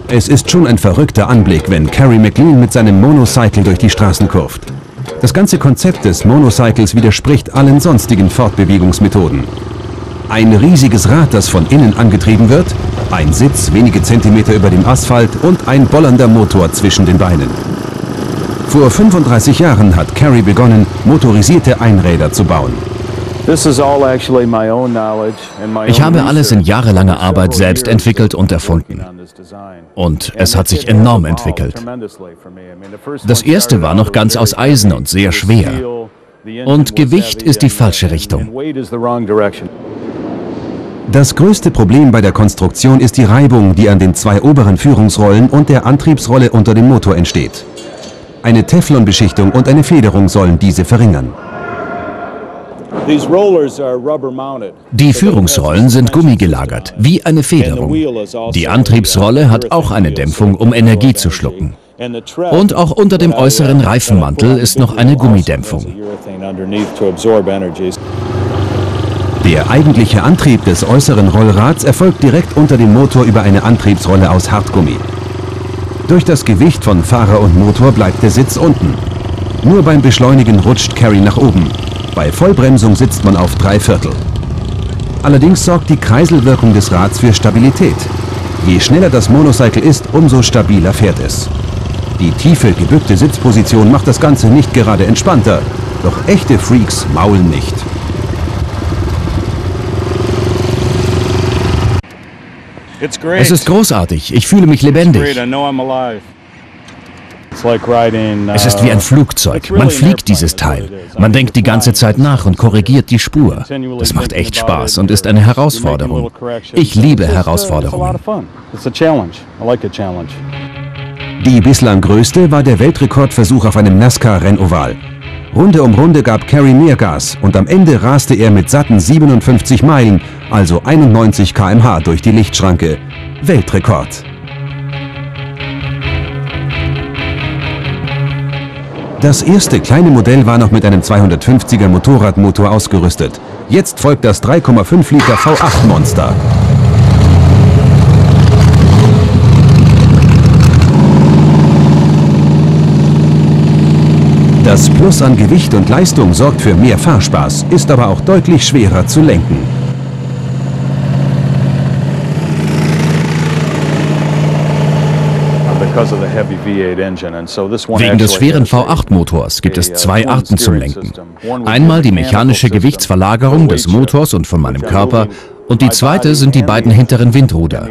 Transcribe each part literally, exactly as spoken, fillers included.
Es ist schon ein verrückter Anblick, wenn Kerry McLean mit seinem Monocycle durch die Straßen kurvt. Das ganze Konzept des Monocycles widerspricht allen sonstigen Fortbewegungsmethoden. Ein riesiges Rad, das von innen angetrieben wird, ein Sitz wenige Zentimeter über dem Asphalt und ein bollernder Motor zwischen den Beinen. Vor fünfunddreißig Jahren hat Kerry begonnen, motorisierte Einräder zu bauen. Ich habe alles in jahrelanger Arbeit selbst entwickelt und erfunden. Und es hat sich enorm entwickelt. Das erste war noch ganz aus Eisen und sehr schwer. Und Gewicht ist die falsche Richtung. Das größte Problem bei der Konstruktion ist die Reibung, die an den zwei oberen Führungsrollen und der Antriebsrolle unter dem Motor entsteht. Eine Teflonbeschichtung und eine Federung sollen diese verringern. Die Führungsrollen sind gummigelagert, wie eine Federung. Die Antriebsrolle hat auch eine Dämpfung, um Energie zu schlucken. Und auch unter dem äußeren Reifenmantel ist noch eine Gummidämpfung. Der eigentliche Antrieb des äußeren Rollrads erfolgt direkt unter dem Motor über eine Antriebsrolle aus Hartgummi. Durch das Gewicht von Fahrer und Motor bleibt der Sitz unten. Nur beim Beschleunigen rutscht Kerry nach oben. Bei Vollbremsung sitzt man auf drei Viertel. Allerdings sorgt die Kreiselwirkung des Rads für Stabilität. Je schneller das Monocycle ist, umso stabiler fährt es. Die tiefe, gebückte Sitzposition macht das Ganze nicht gerade entspannter. Doch echte Freaks maulen nicht. Es ist großartig. Ich fühle mich lebendig. Es ist wie ein Flugzeug. Man fliegt dieses Teil. Man denkt die ganze Zeit nach und korrigiert die Spur. Das macht echt Spaß und ist eine Herausforderung. Ich liebe Herausforderungen. Die bislang größte war der Weltrekordversuch auf einem NASCAR-Rennoval. Runde um Runde gab Kerry mehr Gas und am Ende raste er mit satten siebenundfünfzig Meilen, also einundneunzig Kilometer pro Stunde durch die Lichtschranke. Weltrekord. Das erste kleine Modell war noch mit einem zweihundertfünfziger Motorradmotor ausgerüstet. Jetzt folgt das drei Komma fünf Liter V acht Monster. Das Plus an Gewicht und Leistung sorgt für mehr Fahrspaß, ist aber auch deutlich schwerer zu lenken. Wegen des schweren V acht Motors gibt es zwei Arten zum Lenken. Einmal die mechanische Gewichtsverlagerung des Motors und von meinem Körper und die zweite sind die beiden hinteren Windruder.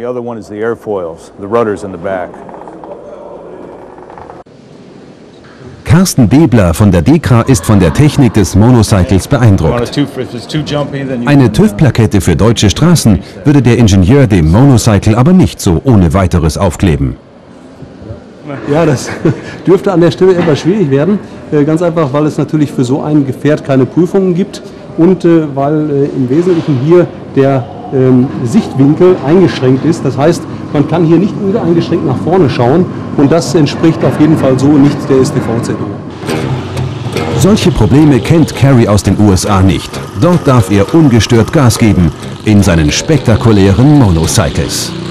Carsten Debler von der DEKRA ist von der Technik des Monocycles beeindruckt. Eine TÜV-Plakette für deutsche Straßen würde der Ingenieur dem Monocycle aber nicht so ohne weiteres aufkleben. Ja, das dürfte an der Stelle etwas schwierig werden. Ganz einfach, weil es natürlich für so ein Gefährt keine Prüfungen gibt und weil im Wesentlichen hier der Sichtwinkel eingeschränkt ist. Das heißt, man kann hier nicht uneingeschränkt nach vorne schauen und das entspricht auf jeden Fall so nicht der S T V-Z O. Solche Probleme kennt Kerry aus den U S A nicht. Dort darf er ungestört Gas geben in seinen spektakulären Monocycles.